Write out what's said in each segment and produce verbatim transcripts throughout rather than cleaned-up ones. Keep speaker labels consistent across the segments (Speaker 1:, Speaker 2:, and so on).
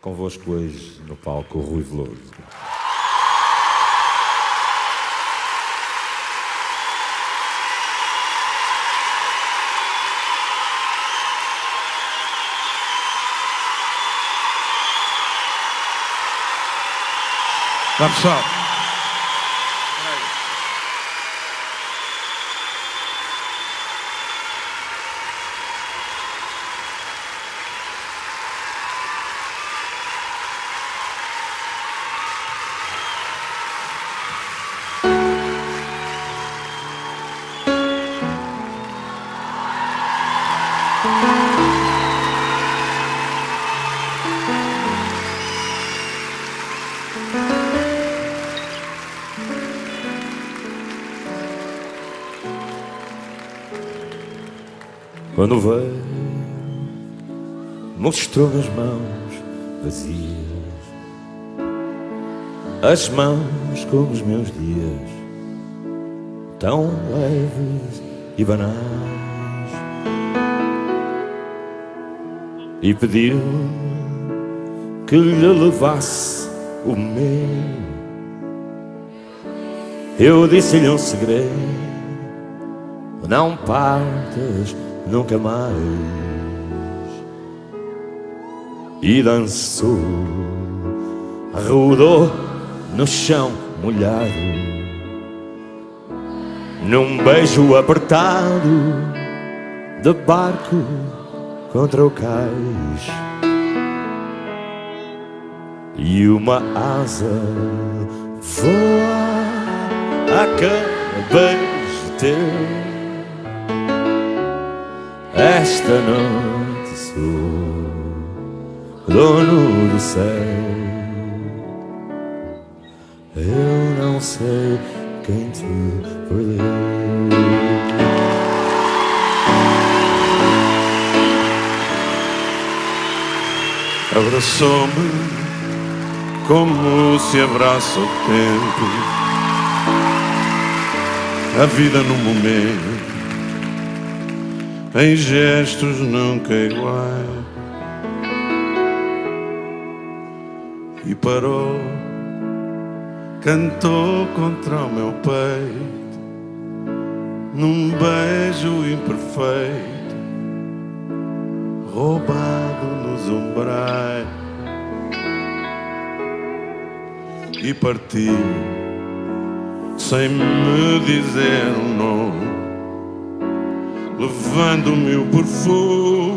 Speaker 1: Convosco hoje no palco o Rui Veloso.
Speaker 2: Dá pessoal.
Speaker 1: Quando veio, mostrou as mãos vazias, as mãos como os meus dias, tão leves e banais, e pediu-me que lhe levasse o meu. Eu disse-lhe um segredo: não partas nunca mais. E dançou, rodou no chão molhado, num beijo apertado de barco contra o cais. E uma asa voa a cada beijo teu. Esta noite sou dono do céu. Eu não sei quem te perdeu.
Speaker 2: Abraçou-me como se abraça o tempo, a vida no momento, em gestos nunca iguais. E parou, cantou contra o meu peito, num beijo imperfeito, roubado nos umbrais. E partiu, sem me dizer um nome, levando-me o perfume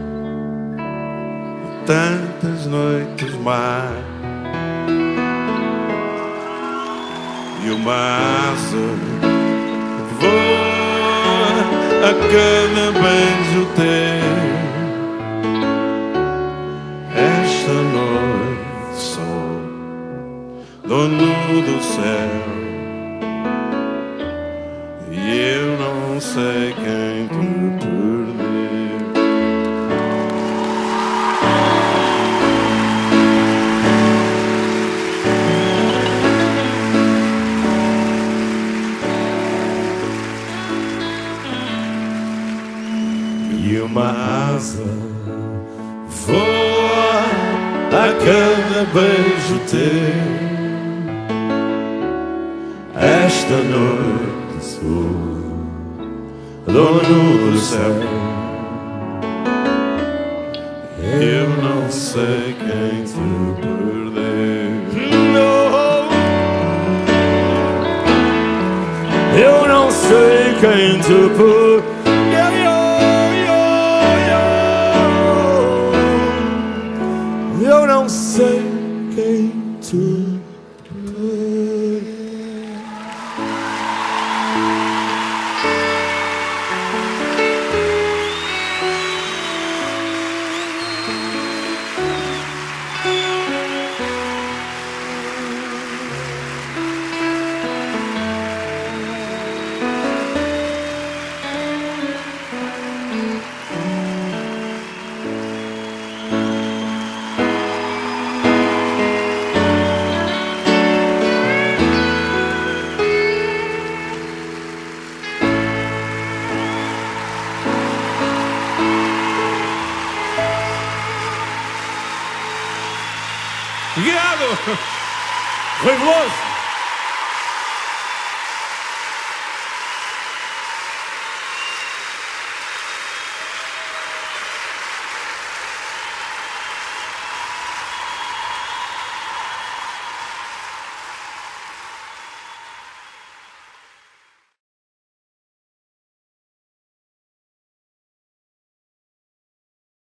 Speaker 2: de tantas noites mais. E uma asa voa a cada beijo teu. Esta noite sou dono do céu, e eu não sei quem te perdeu.
Speaker 1: E uma asa voa a cada beijo teu. Esta noite sou dono do céu, eu não sei quem te perdeu. Não, eu não sei quem te perdeu. Eu não sei quem te perdeu.
Speaker 2: Obrigado!
Speaker 1: Rui Veloso!